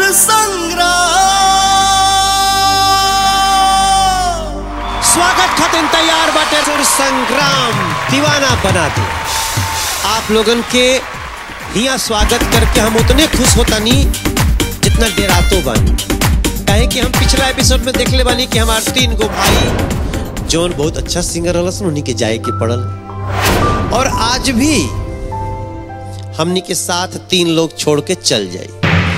संग्राम। स्वागत खातिर तैयार बाटे सुर संग्राम दीवाना बना दे। आप लोगन के हिया स्वागत करके हम उतने खुश होता नहीं जितना डेरातो बानी। कहे कि हम पिछला एपिसोड में देख ले बानी कि हमारे 3 गो भाई जौन बहुत अच्छा सिंगर हलस उन्हीं के जाए के पड़ल, और आज भी हमनी के साथ 3 लोग छोड़ के चल जाए।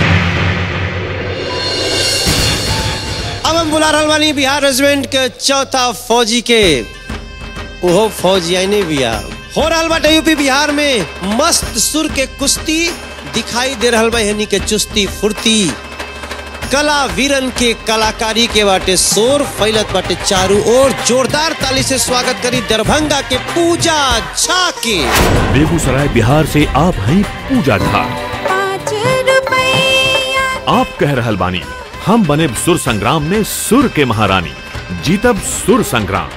अब हम बुला रहल बानी बिहार रेजिमेंट के चौथा फौजी के। ओहो फौजी आईने बिया हो रहल बाटे यूपी बिहार में मस्त सुर के कुश्ती दिखाई दे रहल बा। यानी के चुस्ती फुर्ती कला वीरन के कलाकारी के बाटे शोर फैलत बाटे चारों ओर। जोरदार ताली से स्वागत करी दरभंगा के पूजा झा के। बेगूसराय बिहार से आप हैं पूजा झा। 5 रुपया आप कह रहल बानी हम बने सुर संग्राम में सुर के महारानी, जीतब सुर संग्राम।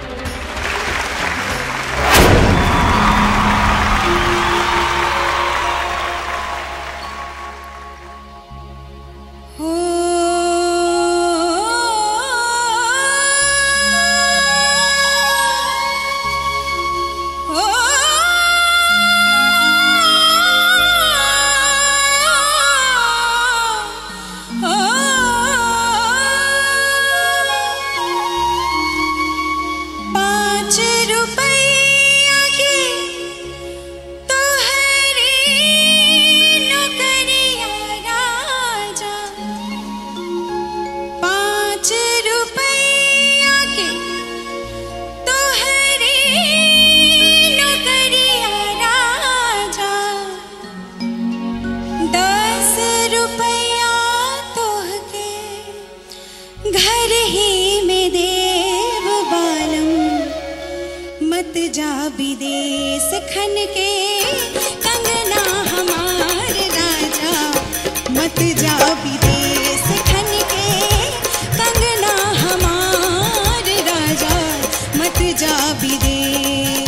घर ही में देव बालम मत जा विदेश खन के कंगना हमार राजा मत जा विदेश खन के कंगना हमार राजा मत जा विदेश।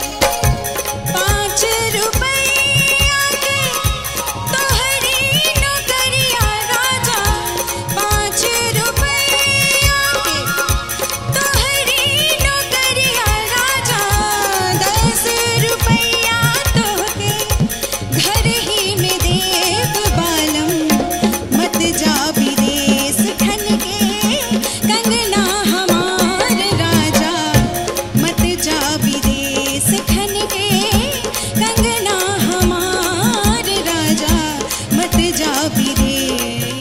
5 रुपया के तोहरी नौकरिया राजा 5 रुपया के तोहरी नौकरिया राजा 10 रुपया तोहके घर ही में देव बालम मत जा विदेश खन के कंगना हमार राजा मत जा विदेश खन के कंगना हमार राजा मत जा विदेश।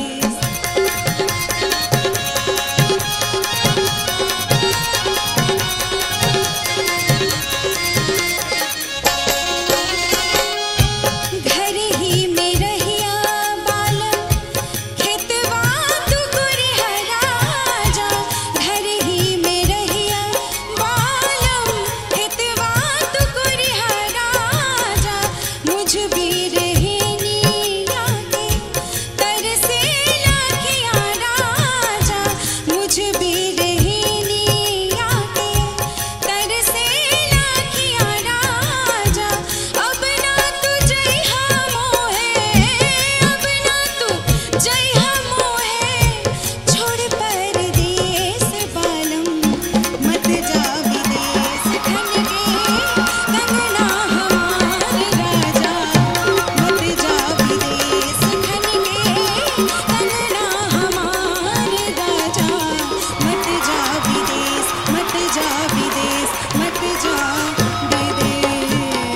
घर ही में रहिया बालम खेतवा तू गुरिया राजा घर ही में रहिया बालम खेतवा तू गुरिया राजा मुझ भी रहनी आके तरसे लाखिया राजा मुझ भी रहनी आके तरसे लाखिया राजा। अब ना तू जइहा मोहे अब ना तू जइहा मोहे छोड़ परदेस बालम मत जा विदेश खन के कंगना हमार राजा मत जा विदेश खन के कंगना हमार राजा मत जा विदेश मत जा विदेश मत जा विदेश।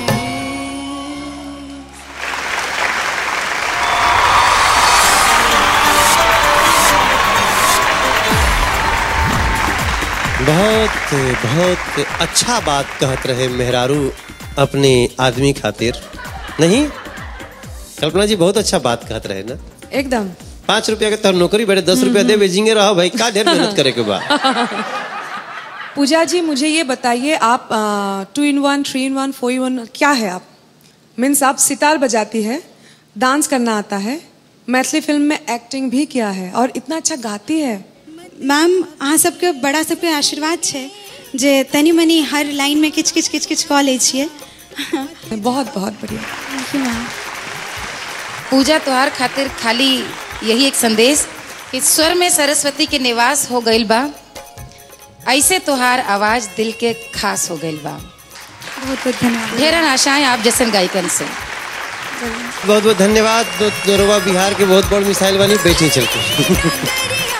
बहुत बहुत अच्छा बात कहत रहे मेहरारू अपने आदमी खातिर। नहीं कल्पना जी बहुत अच्छा बात कहत रहे ना एकदम। 5 रुपया के तर नौकरी बड़े 10 रुपया दे भेजेंगे रहो भाई का ढेर मेहनत करे के बाद। पूजा जी मुझे ये बताइए आप 2 in 1 3 in 1 4 in 1 क्या है आप? मीन्स आप सितार बजाती है, डांस करना आता है, मैथिली फिल्म में एक्टिंग भी किया है और इतना अच्छा गाती है। मैम अहाँ सबके बड़ा सबके आशीर्वाद छे जे तनी मनी हर लाइन में किच किच किच किच कह लै छियै। बहुत बहुत बढ़िया। Thank you ma'am. पूजा तोहार खातिर खाली यही एक संदेश कि स्वर में सरस्वती के निवास हो गइल बा, ऐसे तोहार आवाज दिल के खास हो गइल बा। बहुत बहुत धन्यवाद। ढेरन आशाएं आप जैसन गायकन से। बहुत बहुत धन्यवाद। नरोवा बिहार के बहुत बड़ मिसाइल बनी, बैठे चलते।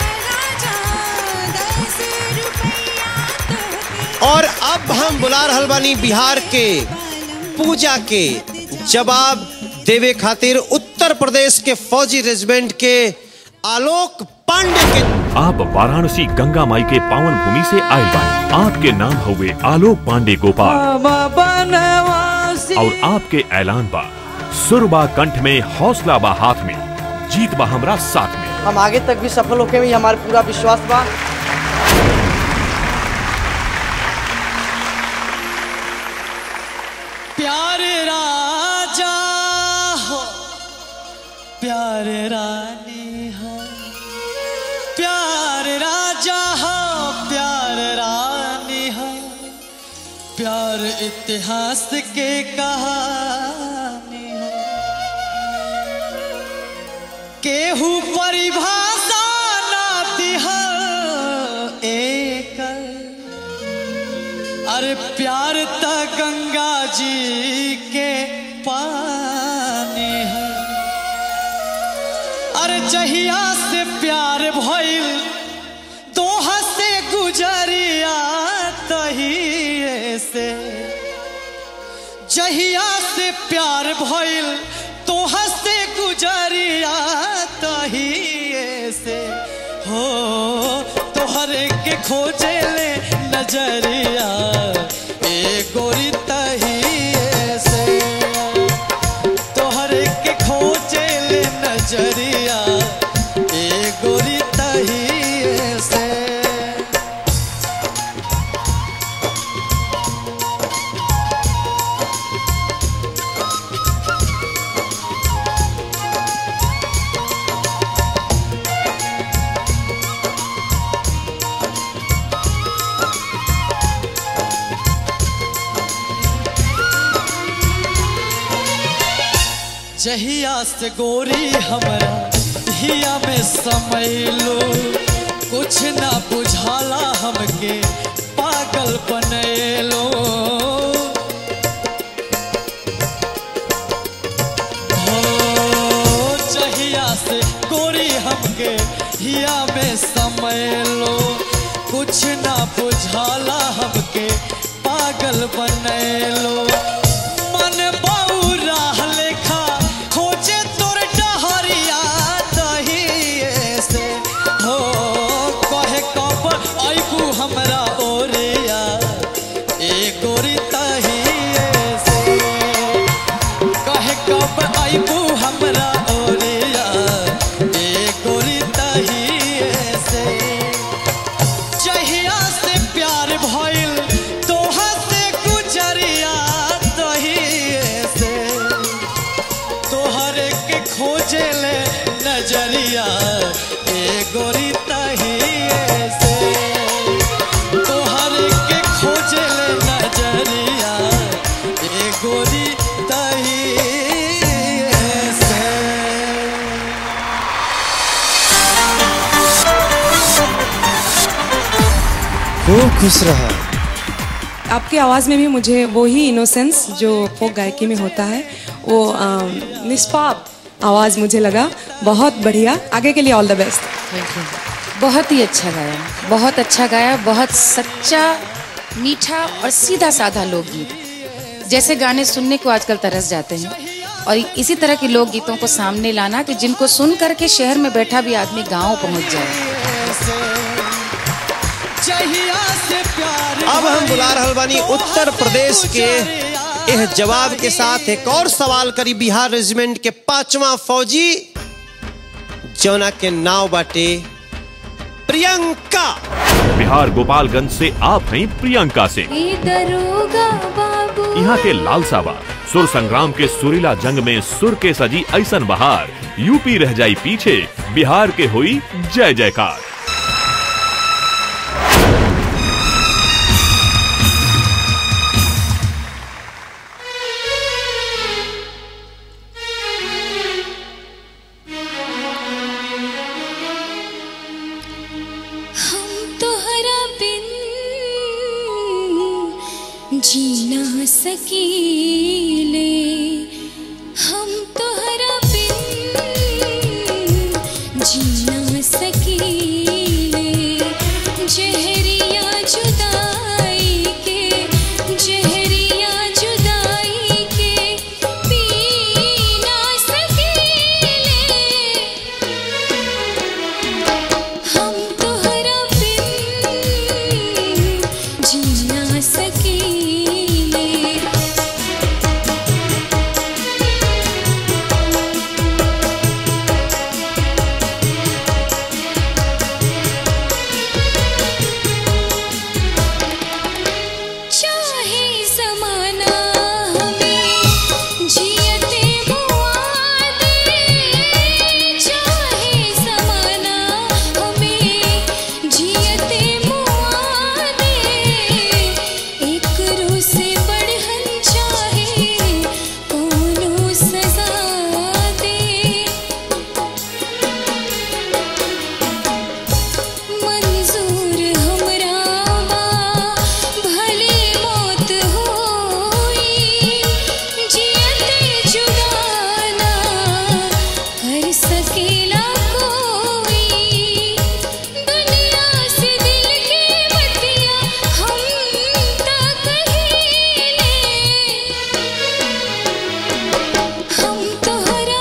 और अब हम बुला रहल बानी बिहार के पूजा के जवाब देवे खातिर उत्तर प्रदेश के फौजी रेजिमेंट के आलोक पांडे के। आप वाराणसी गंगा माई के पावन भूमि से आए बानी। आपके नाम हुए आलोक पांडे गोपाल और आपके ऐलान बा सुरबा कंठ में, हौसला बा हाथ में, जीत बा हमरा साथ में। हम आगे तक भी सफल होके भी हमारा पूरा विश्वास बा। प्यारे राजा हो, प्यारे रानी हो, प्यारे राजा हो, प्यारे रानी हो, प्यार इतिहास के कहानी हो। केहू परिभाषा ना दिहा एकल, अरे प्यार त गंगा जी के पानी है। अरे जहिया से प्यार भइल दोहा से गुजरिया तहिए से, जहिया से प्यार भइल दोहा से गुजरिया तहिए से हो। तोहरे के खोजे ले नजरिया ए गोरी तहिए से, तोहरे के खोजे ले नजरिया ए गोरी तहिए से। जहिया से गोरी हमरा हिया में समैलो, कुछ ना बुझाला हमके पागल बनैलो। हो जहिया से गोरी हमके हिया में समैलो, कुछ ना बुझाला हमके पागल बनैलो। मन बौरा लेखा खोजे तोर डहरिया तहिए से हो। कहे कब आइबू हमरा ओरिया ए गोरी तहिए से, कहे कब आइबू हमरा ओरिया ए गोरी तहिए से। जहिया से प्यार भइल तोहा से गुजरिया तहिए से, तोहरे के खोजे ले नजरिया ए गोरी तहिए से, तोहरे के खोजे ले नजरिया ए गोरी तहिए से। खूब खुश रहा। आपकी आवाज़ में भी मुझे वही इनोसेंस जो फोक गायकी में होता है, वो निष्पाप आवाज़ मुझे लगा। बहुत बढ़िया, आगे के लिए all the best. Thank you. बहुत ही अच्छा गाया, बहुत अच्छा गाया, बहुत सच्चा, मीठा और सीधा साधा लोकगीत। जैसे गाने सुनने को आजकल तरस जाते हैं, और इसी तरह के लोकगीतों को सामने लाना कि जिनको सुन करके शहर में बैठा भी आदमी गाँव पहुँच जाए। अब हम बुला रहल बानी उत्तर प्रदेश के यह जवाब के साथ एक और सवाल करी बिहार रेजिमेंट के 5वां फौजी, जौना के नाव बाटे प्रियंका। बिहार गोपालगंज से आप हैं प्रियंका सिंह। यहाँ के लालसाबा सुर संग्राम के सुरीला जंग में सुर के सजी ऐसन बहार, यूपी रह जाई पीछे, बिहार के हुई जय जयकार। जी ना सकीले हम तोहरा बिन, जी ना सकीले जहरिया जुदाई के, जहरिया जुदाई के पी ना सकीले हम तोहरा बिन, जी ना सकीले। चाहे ज़माना हमें जियते मुआ दे, चाहे ज़माना हमें जियते मुआ दे, एक रूह से बढ़हन चाहे कोनो सजा दे। मंजूर हमरा बा भले मौत होई, जियते जुदा ना कर सकेला कोई, दुनिया से दिल की बतिया हम ता कहीले हम तोहरा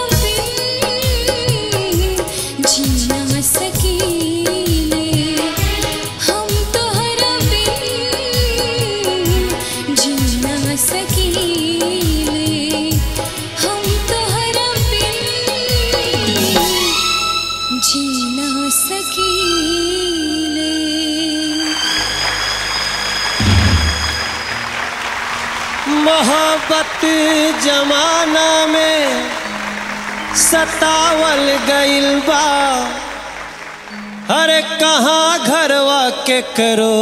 बिन, जी ना सकीले हम तोहरा बिन, जी ना सकीले हम तोहरा बिन, जी ना सकीले। मोहब्बत जमाना में सतावल गइल बा, अरे कहाँ घरवा के करो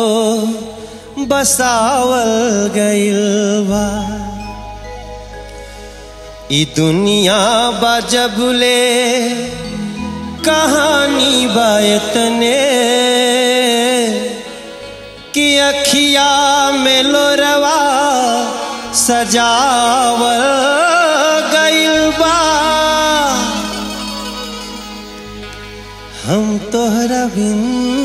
बसावल गइल बा। ई दुनिया बा जबले कहानी बा इतने कि अखिया में लोरवा सजावल गइल बा। हम तोहरा बिन,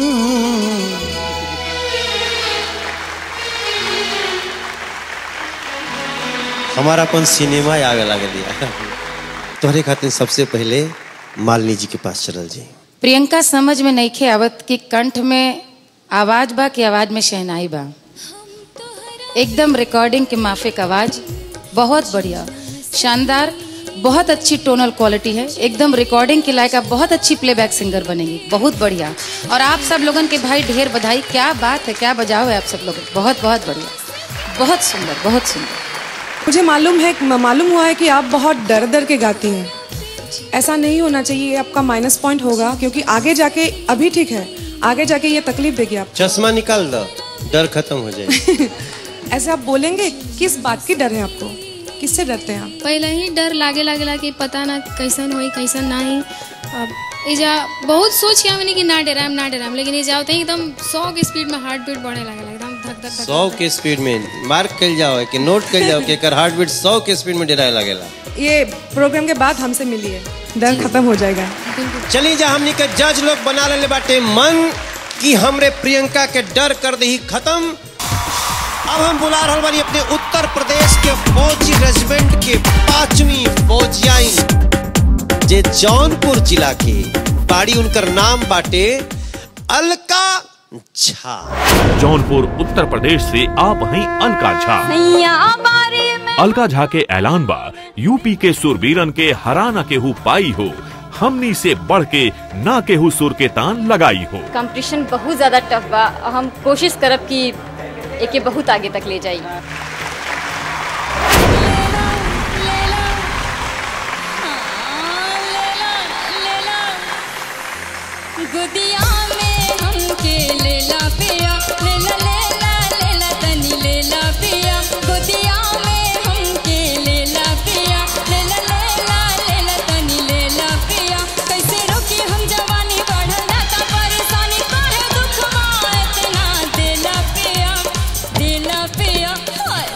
हमारा अपन सिनेमा आगे लगे दिया। तोहरे खातिर सबसे पहले मालिनी जी के पास चलल जी। प्रियंका समझ में नइखे आवत कि कंठ में आवाज बा कि आवाज में शहनाई बा। एकदम रिकॉर्डिंग के माफिक आवाज, बहुत बढ़िया, शानदार, बहुत अच्छी टोनल क्वालिटी है, एकदम रिकॉर्डिंग के लायक। आप बहुत अच्छी प्लेबैक सिंगर बनेंगी, बहुत बढ़िया। और आप सब लोगन के भाई ढेर बधाई, क्या बात है, क्या बजाओ है आप सब लोग, बहुत बहुत बढ़िया, बहुत सुंदर, बहुत सुंदर। मुझे मालूम हुआ है कि आप बहुत डर डर के गाती हैं। ऐसा नहीं होना चाहिए, ये आपका माइनस पॉइंट होगा, क्योंकि आगे जाके, अभी ठीक है, आगे जाके ये तकलीफ देगी आप। चश्मा निकाल दो, डर खत्म हो जाए। ऐसे आप बोलेंगे, किस बात की डर है आपको, किससे डरते हैं आप? पहले ही डर लागे कि पता ना कैसन होई कैसन नहीं। अब इजा बहुत सोच के हमने कि ना डराम, लेकिन इजा होते ही एकदम 100 की स्पीड में हार्ट बीट बढ़ने लगे, एकदम धक धक 100 के स्पीड में मार्क कर जाओ कि नोट कर जाओ कि एकर हार्ट बीट 100 के स्पीड में डराए लगेला। ये प्रोग्राम के बाद हमसे मिलिए, डर खत्म हो जाएगा। चलिए जा, हमनी के जज लोग बना ले बाटे मन कि हमरे प्रियंका के डर कर दही खत्म। अब हम बुला रहल बानी अपने उत्तर प्रदेश के फौजी रेजिमेंट के 5वीं फौजियाई जे जौनपुर जिला के बाड़ी, उनकर नाम बाटे अलका झा। जौनपुर उत्तर प्रदेश से आप हैं अलका झा। अलका झा के ऐलान बा, यूपी के सुरवीरन के हराना केहू पाई हो, हमनी से बढ़ के ना केहू सुर के तान लगाई हो। कंपटीशन बहुत ज्यादा टफ बा, हम कोशिश करब कि एके बहुत आगे तक ले जाई। गुदिया में हमके लेला पिया, लेला लेला लेला तनी लेला पिया, गुदिया में हमके लेला पिया, लेला लेला लेला तनी लेला पिया। कैसे रोकी हम जवानी बढ़ल जाता परेशानी, काहे दुख इतना देला पिया, देला पिया।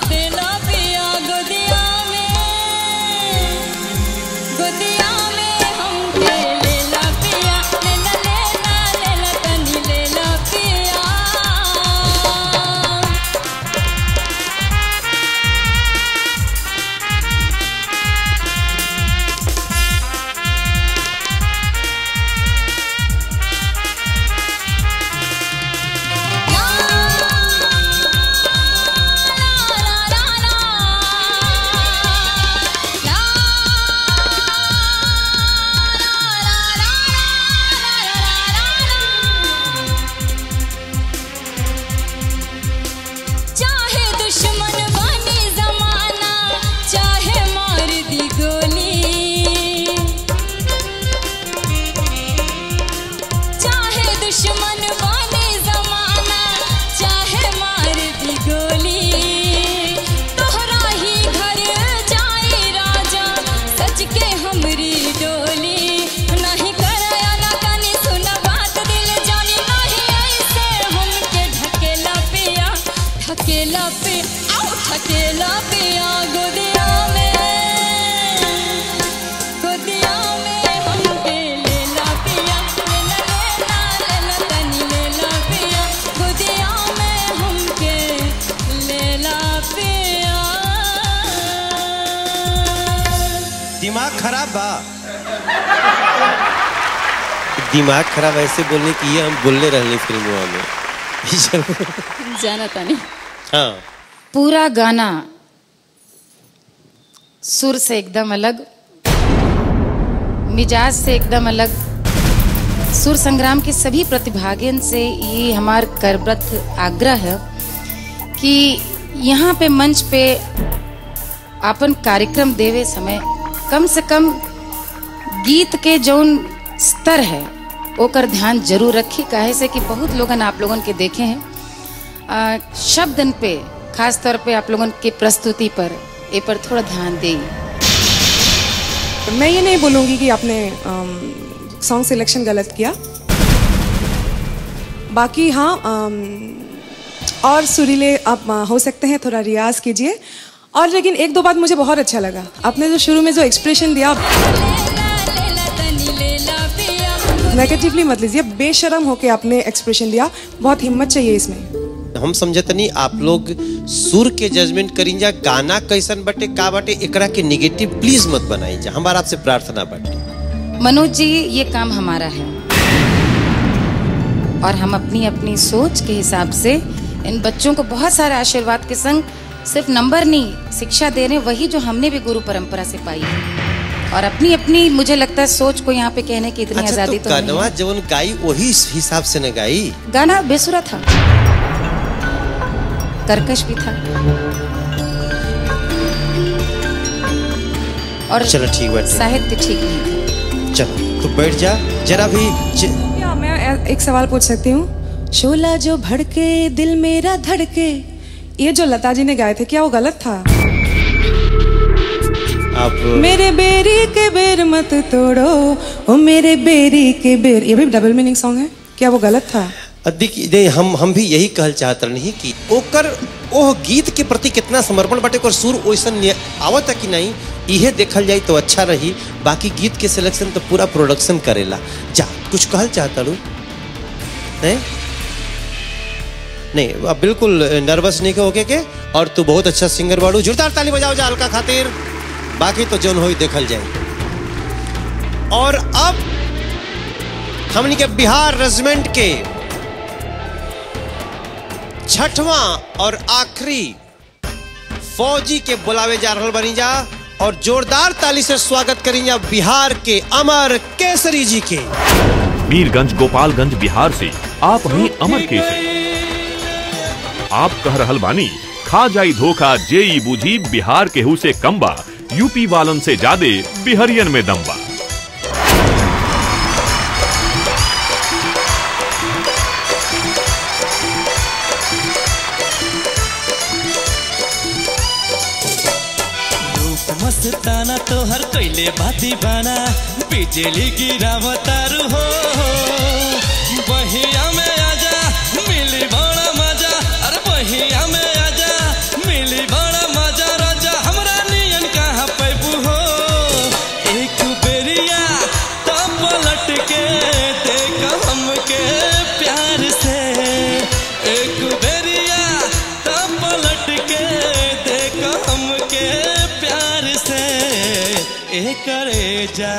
बा दिमाग खराब ऐसे बोलने की ये हम बोलने रहने फिल्मों में जाना था नहीं। हाँ पूरा गाना सुर से एकदम अलग, मिजाज से एकदम अलग। सुर संग्राम के सभी प्रतिभागियों से ये हमार करबद्ध आग्रह है कि यहाँ पे मंच पे अपन कार्यक्रम देवे समय कम से कम गीत के जौन स्तर है ओकर ध्यान जरूर रखी, काहे से कि बहुत लोगन आप लोगन के देखे हैं शब्दन पे, खास तौर पे आप लोगन के प्रस्तुति पर ए पर थोड़ा ध्यान दें। मैं ये नहीं बोलूँगी कि आपने सॉन्ग सिलेक्शन गलत किया, बाकी हाँ और सुरीले आप हो सकते हैं, थोड़ा रियाज कीजिए। और लेकिन एक दो बात मुझे बहुत अच्छा लगा, आपने जो शुरू में जो एक्सप्रेशन दिया, नेगेटिवली मत लीजिए, बेशर्म होके आपने एक्सप्रेशन दिया, बहुत हिम्मत चाहिए इसमें। हम समझते नहीं आप लोग सुर के जजमेंट करी जा, गाना कैसन बटे का बटे एकरा के निगेटिव प्लीज मत बनाई जा, हमारा आपसे प्रार्थना बटे। मनोज जी ये काम हमारा है और हम अपनी अपनी सोच के हिसाब से इन बच्चों को बहुत सारे आशीर्वाद के संग सिर्फ नंबर नहीं शिक्षा दे रहे, वही जो हमने भी गुरु परंपरा से पाई है। और अपनी अपनी मुझे लगता है सोच को यहाँ पे कहने की इतनी आजादी तो नहीं है। जवन गाई वही हिसाब से न गाई, गाना बेसुरा था, कर्कश भी था और चलो ठीक है, साहित्य ठीक नहीं था। चलो तो बैठ जा जरा भी क्या मैं एक सवाल पूछ सकती हूँ? शोला जो भड़के दिल मेरा धड़के, ये जो लता जी ने गाए थे क्या वो गलत था? आप मेरे बेरी के बेर मत तोड़ो ओ मेरे बेरी के बेर, ये भी डबल मीनिंग सॉन्ग है, क्या वो गलत था? देखिए हम भी यही कहल चाहते नहीं कि ओकर ओह गीत के प्रति कितना समर्पण बाटे, और सुर वैसन आवत है कि नहीं, इहे देखल जाए तो अच्छा रही। बाकी गीत के सिलेक्शन तो पूरा प्रोडक्शन करेला। जा कुछ कहल चाहता लू? नहीं अब बिल्कुल नर्वस नहीं होके के, और तू बहुत अच्छा सिंगर बाड़ू, जोरदार ताली बजाओ जा अलका खातिर, बाकी तो जोन होई देखल जाए। और अब हमनी के बिहार रेजिमेंट के छठवां और आखिरी फौजी के बुलावे जा रहल बनी जा, और जोरदार ताली से स्वागत करी जा बिहार के अमर केसरी जी के। मीरगंज गोपालगंज बिहार से आप हैं अमर केसरी। आप कह रहल बानी खा जाई धोखा जेई बूझी, बिहार केहू से कम्बा, यूपी वालन से ज्यादा बिहरियन में दम्बा। मस्ताना तो हर कैले बाती बाना, बिजली गिरावतारू हो, बहिया में आजा मिली बड़ा मजा, अरे बहिया में आजा मिली बड़ा मजा, राजा हमरा नियन कहाँ पैबू हो, एक बेरिया तो पलट के देख हमके प्यार से, एक बेरिया तो पलट के देख हमके प्यार से, ए करे जा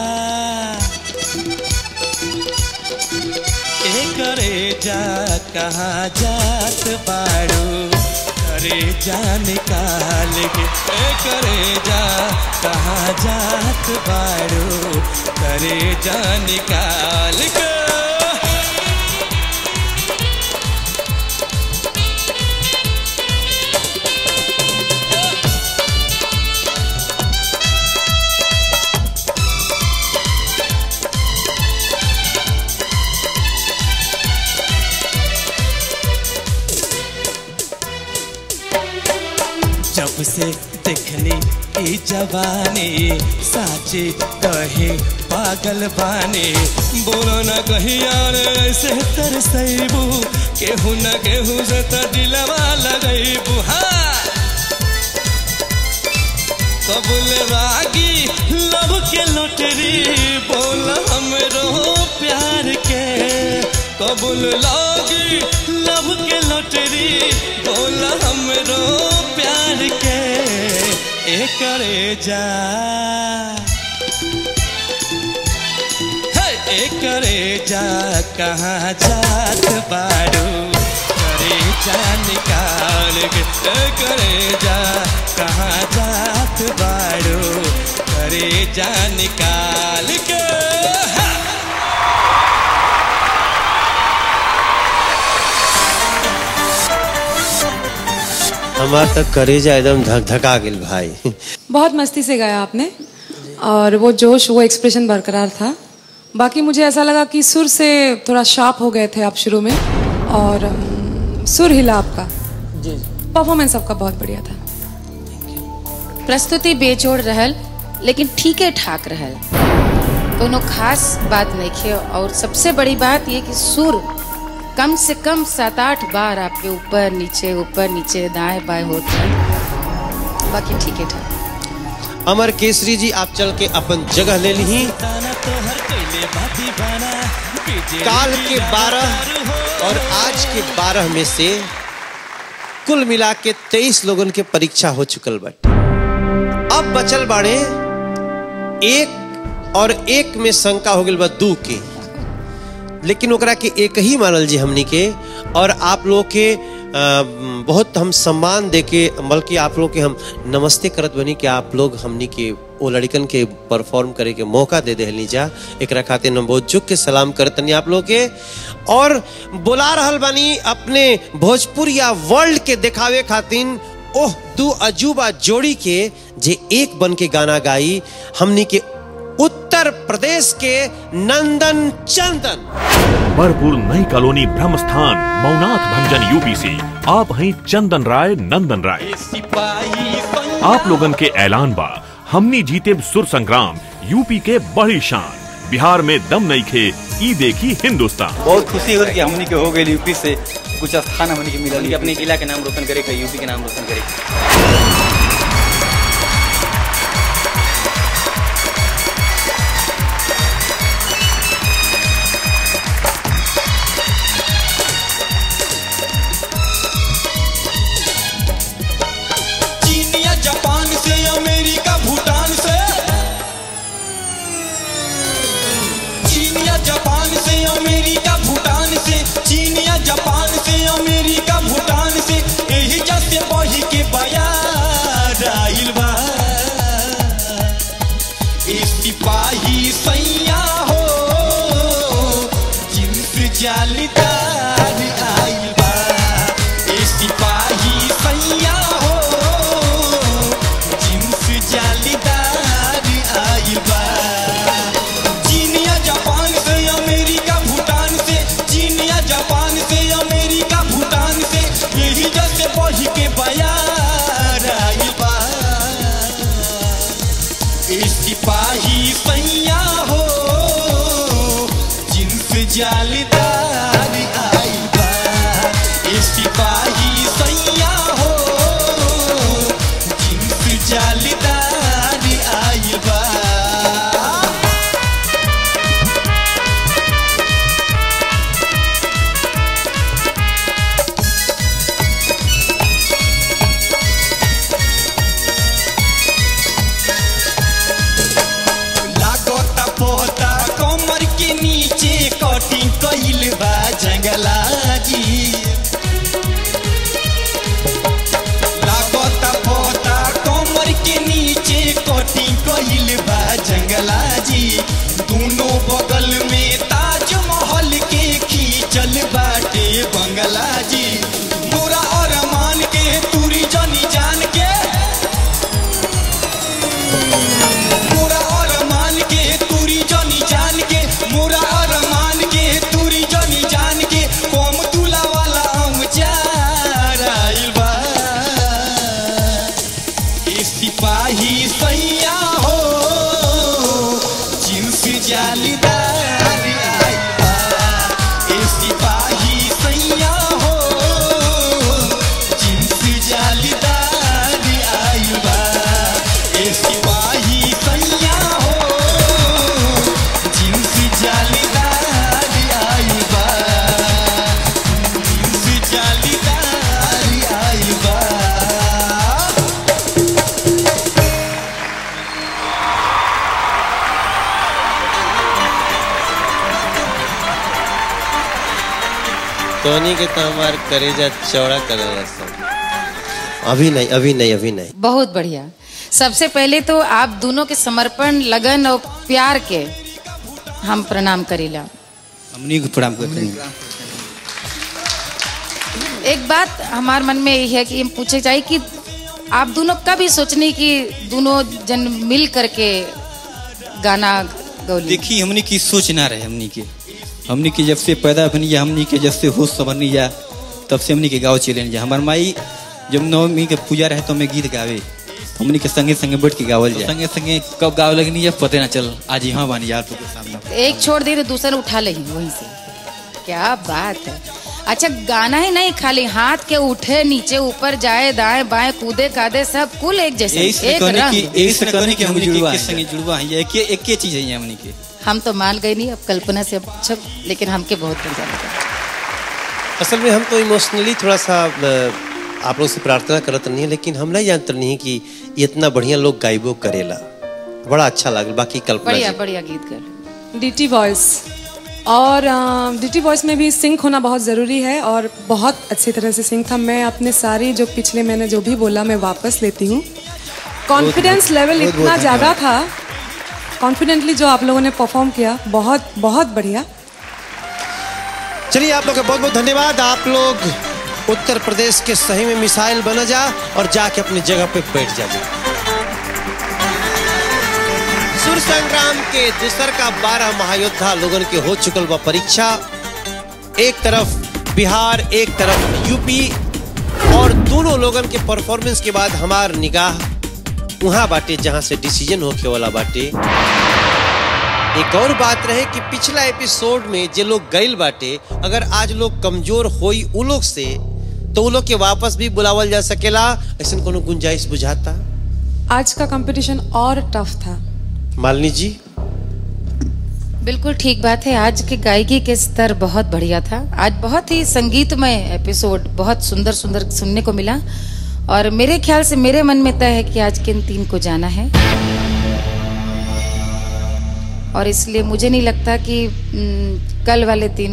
ए करे जा कहाँ जात बाड़ू, करे जा निकाल के, ए करे जा कहाँ जात बाड़ू, करे जा निकाल के। जब से देखनी ई जवानी, साची कहे पागल बानी, बोलो न कही यार ऐसे तरसैबू, केहू न केहू से तो दिलवा लगैबू। हाँ कबूल रागी लब के लोटरी, बोल हमरो प्यार के, कबूल लागी लब के लोटरी, बोल हमरो प्यार के, ए करे जा करे जा कहाँ जात बाड़ू करे जा निकाल के करे जा कहाँ जात बाड़ू करे जा निकाल के। हमार तक करेजा एकदम धक धका गेल भाई। बहुत मस्ती से गाया आपने और वो जोश वो एक्सप्रेशन बरकरार था। बाकी मुझे ऐसा लगा कि सुर से थोड़ा शार्प हो गए थे आप शुरू में और सुर हिला आपका। जी परफॉर्मेंस आपका बहुत बढ़िया था। प्रस्तुति बेजोड़ रहल लेकिन ठीके ठाक रहल, कोनो खास बात नहीं खे। और सबसे बड़ी बात ये कि सुर कम से कम 7-8 बार आपके ऊपर नीचे दाएं बाएं होते हैं, बाकी ठीके ठाक। अमर केसरी जी आप चल के अपन जगह ले ली। काल के 12 और आज के 12 में से कुल मिला के 23 लोगन के परीक्षा हो चुकल बाटे। अब बचल बाड़े एक और एक में शंका हो गई बा 2 के, लेकिन ओकरा के एक ही मानल जी हमनी के। और आप लोग के बहुत हम सम्मान देके बल्कि आप लोग के हम नमस्ते करत बनी कि आप लोग हमनी के वो लड़कन के परफॉर्म करे के मौका दे देहली जा। एकरा खातिर हम बहुत झुक के सलाम करतनी आप लोग के और बुला रहल बानी अपने भोजपुरिया वर्ल्ड के दिखावे खातिर ओह 2 अजूबा जोड़ी के जे एक बन के गाना गाई हमनी के उत्तर प्रदेश के नंदन चंदन। भरपूर नई कॉलोनी ब्रह्मस्थान मौनाथ भंजन यूपी से आप हैं चंदन राय नंदन राय। आप लोगन के ऐलान बा हमनी जीते सुर संग्राम यूपी के बड़ी शान। बिहार में दम नहीं खे ई देखी हिंदुस्तान। बहुत खुशी हो कि हमनी के हो गई यूपी से कुछ स्थान हमनी के मिला। अपने जिला के नाम रोशन करे यूपी के नाम रोशन करे। सिपाही सैया हो जिन्स जालीदार आइल बा। सिपाही सैया हो जिन्स जालीदार आइल बा। चीनिया जापान से अमेरिका भूटान से चीनिया जापान से अमेरिका भूटान से यही जैसे बढ़ के बयार आइल बा। सिपाही सैया हो जिन्स जालीदार आइल बा। सिपाही सैया हो जिन्स जालीदार आइल बा। कटिंग कइल टोनी के तो हमार करेजा चौड़ा कर सब। अभी नहीं, अभी नहीं, अभी नहीं। बहुत बढ़िया। सबसे पहले तो आप दोनों के समर्पण, लगन और प्यार के हम प्रणाम करेला। हमनी को प्रणाम करते हैं। एक बात हमारे मन में यही है कि हम पूछे चाहिए कि आप दोनों कभी सोचने कि दोनों जन मिल करके गाना गौली? देखिए हमनी की सोच ना रहे, हमनी के जब से पैदा बनी जा, हमनी के जब से होश संभरनी जा, तब से हमनी के गाँव चले जा। हमार माई जब नवमी के पूजा रहे तो हमें गीत गावे, हमनी के संगे संगे बैठ के गावल जाए। संगे संगे कब गाव लगनी है पता ना चल। आज यहाँ बानी यार तो के सामने एक छोड़ दे तो दूसरा उठा ले वहीं से। क्या बात है। अच्छा, गाना ही नहीं, खाली हाथ के उठे नीचे ऊपर जाए, दाएं बाएं, कूदे कादे, सब कुल एक जैसे, एक रंग। एक चीज है हमनी के। हम तो मान गए नहीं, अब कल्पना से अच्छा, लेकिन हमके बहुत मजा लगा। असल में हम तो इमोशनली थोड़ा सा आप लोग से प्रार्थना करत नहीं है, लेकिन हम नहीं जानते नहीं कि इतना बढ़िया लोग गायबो करेला। बड़ा अच्छा लगा। बाकी कल्पना बढ़िया बढ़िया गीत कर। डीटी वॉइस और डीटी वॉइस में भी सिंक होना बहुत ज़रूरी है और बहुत अच्छी तरह से सिंक था। मैं अपने सारी जो पिछले मैंने जो भी बोला मैं वापस लेती हूँ। कॉन्फिडेंस लेवल इतना ज़्यादा था, कॉन्फिडेंटली जो आप लोगों ने परफॉर्म किया, बहुत बहुत बढ़िया। चलिए, आप लोग का बहुत बहुत धन्यवाद। आप लोग उत्तर प्रदेश के सही में मिसाइल बना जा और जाके अपनी जगह पे बैठ जा। सुर संग्राम के दूसर का 12 महायोद्धा लोगन के हो चुकल बा परीक्षा। एक तरफ बिहार, एक तरफ यूपी, और दोनों लोगन के परफॉर्मेंस के बाद हमार निगाह वहां बाटे जहां से डिसीजन होके वाला बाटे। एक और बात रहे कि पिछला एपिसोड में जे लोग गइल बाटे, अगर आज लोग कमजोर होई उ लोग से, तो उ लोग के वापस भी बुलावल जा सकेला। ऐसा कोनो गुंजाइश बुझाता? आज का कंपटीशन और टफ था। मालिनी जी? बिल्कुल ठीक बात है। आज के गायकी के स्तर बहुत बढ़िया था। आज बहुत ही संगीतमय एपिसोड, बहुत सुंदर सुंदर सुनने को मिला, और मेरे ख्याल से मेरे मन में तय है कि आज किन 3 को जाना है, और इसलिए मुझे नहीं लगता कि कल वाले तीनों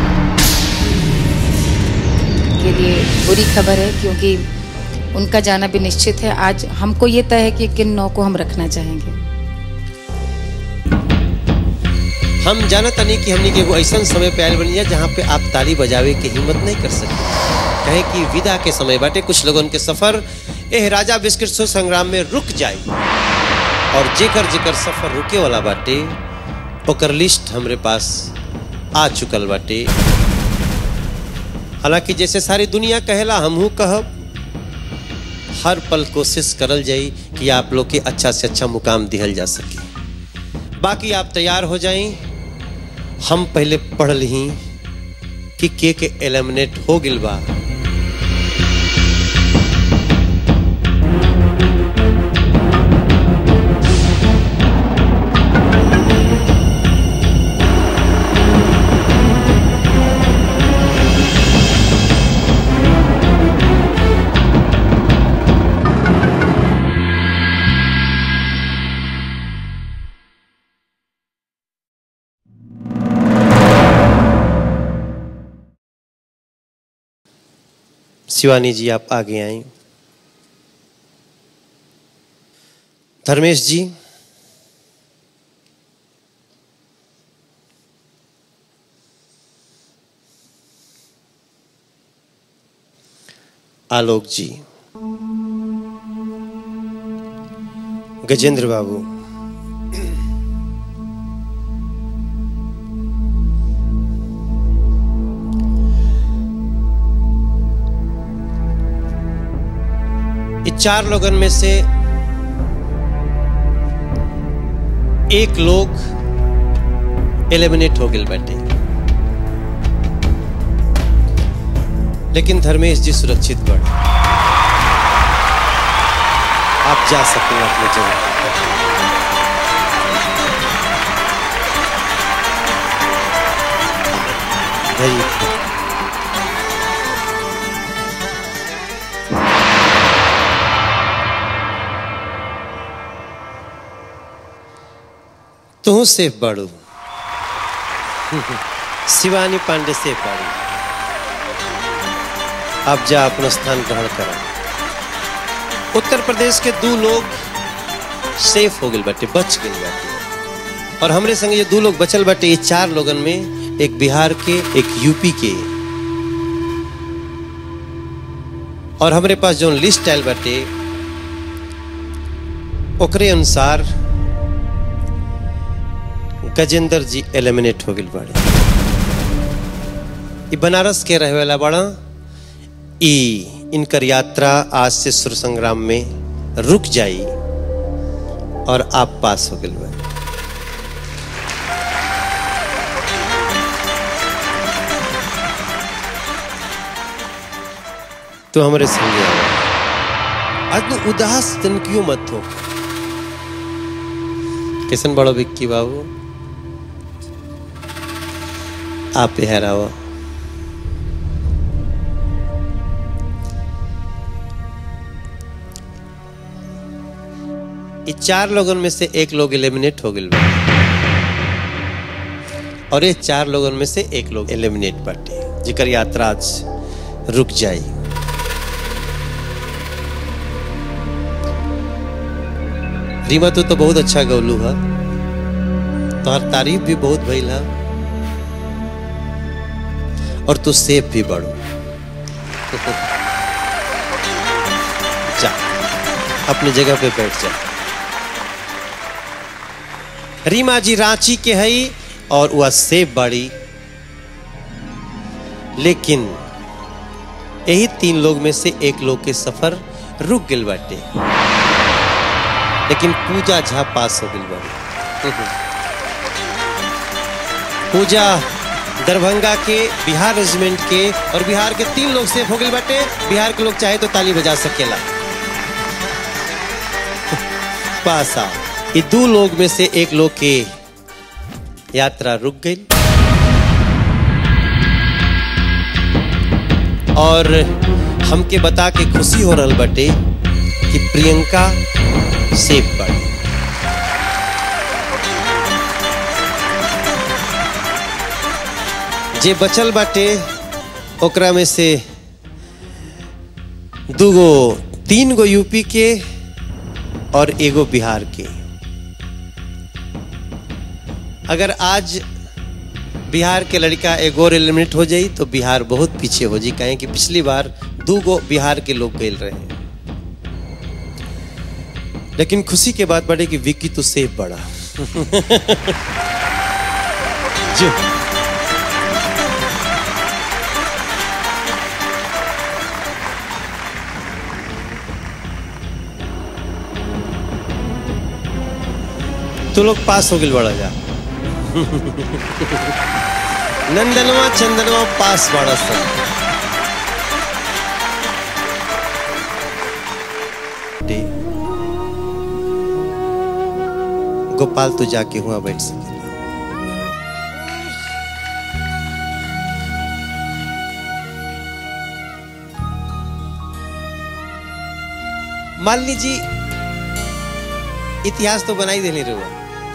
के लिए बुरी खबर है, क्योंकि उनका जाना भी निश्चित है। आज हमको ये तय है कि किन 9 को हम रखना चाहेंगे। हम जानत नहीं कि हमने के वो ऐसा समय पे आयल बनी है जहाँ पे आप ताली बजावे की हिम्मत नहीं कर सकते, कहे कि विदा के समय बाटे। कुछ लोगों के सफर एह राजा बिस्किट सुर संग्राम में रुक जाए, और जेकर सफर रुके वाला बाटे ओकर लिस्ट हमरे पास आ चुकल बाटे। हालांकि जैसे सारी दुनिया कहेला, हमहू कहब, हर पल कोशिश करल जाई कि आप लोग के अच्छा से अच्छा मुकाम दिहल जा सके। बाकी आप तैयार हो जाएं। हम पहले पढ़ ली कि के एलिमिनेट हो गिल बा। शिवानी जी, आप आगे आए। धर्मेश जी, आलोक जी, गजेंद्र बाबू, ये 4 लोगन में से एक लोग एलिमिनेट हो गए बैठे, लेकिन धर्मेश जी सुरक्षित बढ़, आप जा सकते हैं अपने जगह। तू से बड़ू शिवानी पांडे से बड़ू। आप जा अपना स्थान ग्रहण करा। उत्तर प्रदेश के 2 लोग सेफ हो गए बाटे, बच गए बाटे। और हमरे संगे ये 2 लोग बचल बाटे। ये 4 लोगन में एक बिहार के, एक यूपी के। और हमरे पास जो लिस्ट आयल बाटे ओकरे अनुसार गजेंद्र जी एलिमिनेट हो गए बाड़े। ये बनारस के रहे वाला बड़ा। इनकर यात्रा आज से सुर संग्राम में रुक जाई और आप पास हो गए बाड़े। तो हमारे संगे आज तो उदास दिन क्यों मत हो। किसन बड़ो विक्की बाबू आप हरावा। ये 4 लोगों में से एक लोग एलिमिनेट हो गए और ये 4 लोगों में से एक लोग एलिमिनेट बाटे जिकर यात्रा आज रुक जाई। रीमा तो बहुत अच्छा गौलू है, तुम्हार तारीफ भी बहुत भइल है और तू सेफ भी बढ़ो। जा अपनी जगह पे बैठ जा। रीमा जी रांची के हई और वह सेफ बाड़ी, लेकिन यही 3 लोग में से एक लोग के सफर रुक गए बाटे। लेकिन पूजा झा पास हो गई बाड़ी। पूजा दरभंगा के, बिहार रेजिमेंट के, और बिहार के 3 लोग सेफ हो गए बाटे। बिहार के लोग चाहे तो ताली बजा सकेला। पास आ। ये 2 लोग में से एक लोग के यात्रा रुक गई और हमके बता के खुशी हो रहा बाटे कि प्रियंका सेफ बाड़ी। जे बचल बाटे ओकरा में से 3 गो यूपी के और एगो बिहार के। अगर आज बिहार के लड़का एक और एलिमिनेट हो जाई तो बिहार बहुत पीछे हो जाई, कहें कि पिछली बार 2 गो बिहार के लोग गए रहे। लेकिन खुशी के बात बढ़े कि विक्की तो सेफ बड़ा। जो तो लोग पास हो गए बड़ा जा। नंदनवा चंदनवा पास बड़ा सा। गोपाल तो जाके हुआ बैठ सके। मालिनी जी इतिहास तो बनाई देने रहो।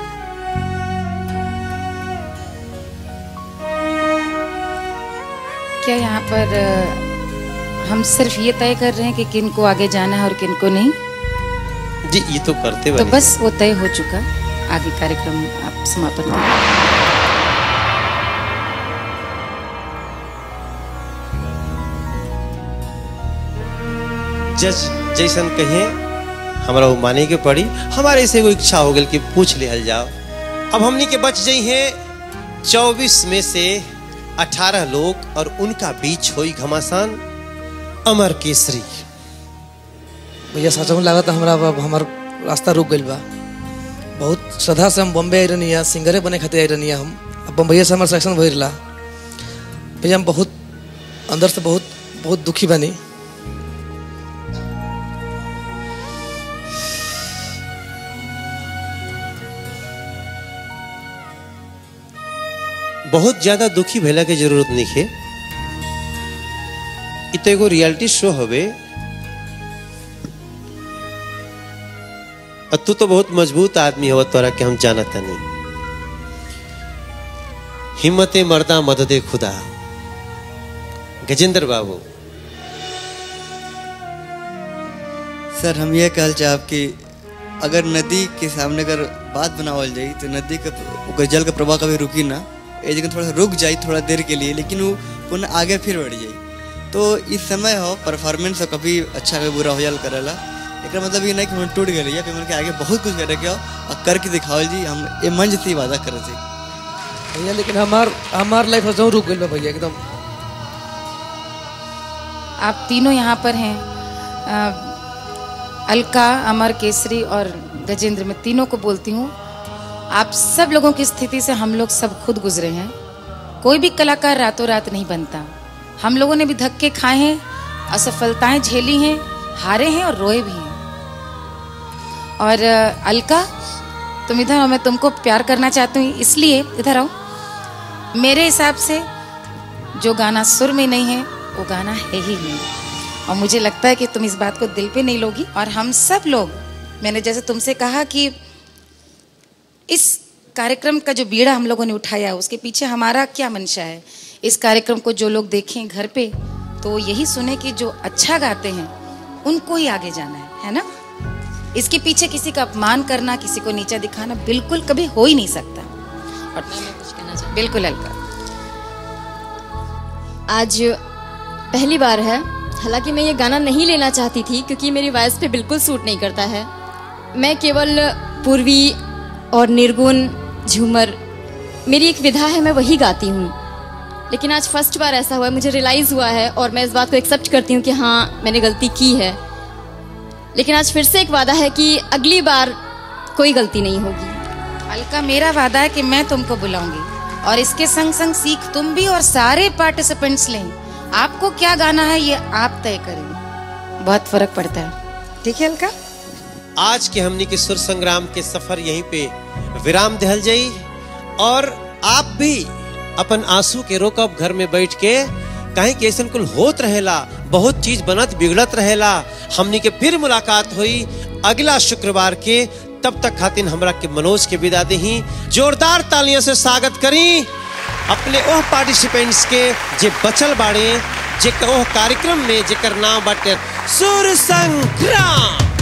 क्या यहाँ पर हम सिर्फ ये तय कर रहे हैं कि किन को आगे जाना है और किन को नहीं? जी ये तो करते तो बस वो तय हो चुका। आगे कार्यक्रम आप समापन करें। जज जैसन कहे हमारा वो माने के पड़ी। हमारे से वो इच्छा हो गई कि पूछ लिहल जाओ। अब हमनी के बच जाई है 24 में से 18 लोग और उनका बीच हुई घमासान अमर केसरी। भैया सच में लागत हमार रास्ता रुक गई बा। बहुत श्रद्धा से हम बॉम्बे आई रही है, सिंगरे बने खाते आई रही है। हम अब बम्बई से हमारे सिलेक्शन भइल रहा। भैया हम बहुत अंदर से बहुत दुखी बनी। बहुत ज्यादा दुखी भेला के जरूरत नहीं है। तो एगो रियलिटी शो हवे। तू तो बहुत मजबूत आदमी हो, तोरा के हम जानता नहीं। हिम्मते मर्दा मददे खुदा। गजेंद्र बाबू सर हम ये कहल चाहब कि अगर नदी के सामने अगर बात बनावल जाई तो नदी का जल का प्रवाह कभी रुकी ना, एक जगह थोड़ा रुक जाए थोड़ा देर के लिए, लेकिन वो पुनः आगे फिर बढ़ जाए। तो इस समय हो परफॉर्मेंस कभी अच्छा कभी बुरा हो जाल करेला, एक मतलब ये नहीं कि हम टूट गए या फिर के आगे बहुत कुछ करे क्या और करके दिखावल जी। हम ये मंच से वादा करे थे भैया, लेकिन हमार लाइफ जरूर रुक गई भैया एकदम। आप तीनों यहाँ पर हैं, अलका, अमर, केसरी और गजेंद्र, मैं तीनों को बोलती हूँ, आप सब लोगों की स्थिति से हम लोग सब खुद गुजरे हैं। कोई भी कलाकार रातों रात नहीं बनता। हम लोगों ने भी धक्के खाए हैं, असफलताएं झेली हैं, हारे हैं और रोए भी हैं। और अलका, तुम इधर आओ, मैं तुमको प्यार करना चाहती हूँ, इसलिए इधर आओ। मेरे हिसाब से जो गाना सुर में नहीं है वो गाना है ही नहीं, और मुझे लगता है कि तुम इस बात को दिल पे नहीं लोगी। और हम सब लोग, मैंने जैसे तुमसे कहा कि इस कार्यक्रम का जो बीड़ा हम लोगों ने उठाया उसके पीछे हमारा क्या मंशा है। इस कार्यक्रम को जो लोग देखें घर पे तो यही सुने कि जो अच्छा गाते हैं उनको ही आगे जाना है ना। इसके पीछे किसी का अपमान करना, किसी को नीचा दिखाना बिल्कुल कभी हो ही नहीं सकता। और कुछ कहना चाहती, बिल्कुल अलका। आज पहली बार है, हालांकि मैं ये गाना नहीं लेना चाहती थी क्योंकि मेरी वॉइस पे बिल्कुल सूट नहीं करता है। मैं केवल पूर्वी और निर्गुण झूमर, मेरी एक विधा है, मैं वही गाती हूँ। लेकिन आज फर्स्ट बार ऐसा हुआ है, मुझे रियलाइज़ हुआ है और मैं इस बात को एक्सेप्ट करती हूँ कि हाँ मैंने गलती की है। लेकिन आज फिर से एक वादा है कि अगली बार कोई गलती नहीं होगी। अलका, मेरा वादा है कि मैं तुमको बुलाऊंगी और इसके संग संग सीख तुम भी और सारे पार्टिसिपेंट्स लें। आपको क्या गाना है ये आप तय करें, बहुत फर्क पड़ता है। ठीक है अलका? आज के हमनी के सुर संग्राम के सफर यहीं पे विराम दहल जाई और आप भी अपन आंसू के रोकब घर में बैठ के, कहीं के ऐसा कुल होत रहेला, बहुत चीज बनत बिगड़त रहेला। हमनी के फिर मुलाकात हुई अगला शुक्रवार के, तब तक खातिन हमरा के मनोज के विदा दही। जोरदार तालियों से स्वागत करी अपने ओह पार्टिसिपेंट्स के जे बचल बाड़े, जे ओह कार्यक्रम में जेकर नाम बाटे सुर संग्राम।